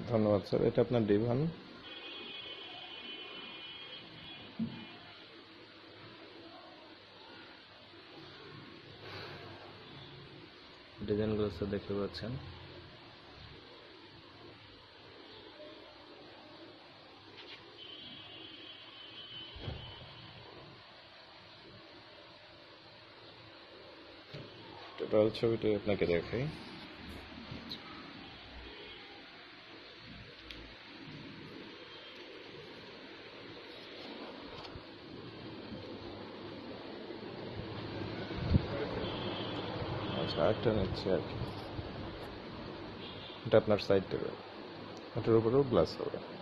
ধন্যবাদ স্যার। এটা আপনার ডিভান। ডিজাইনগুলো স্যার দেখতে পাচ্ছেন। টোটাল ছবিটি আপনাকে দেখাই। আচ্ছা, আরেকটা নিচ্ছি আর কি। এটা আপনার সাইড টেবিল, এটার উপরেও গ্লাস হবে।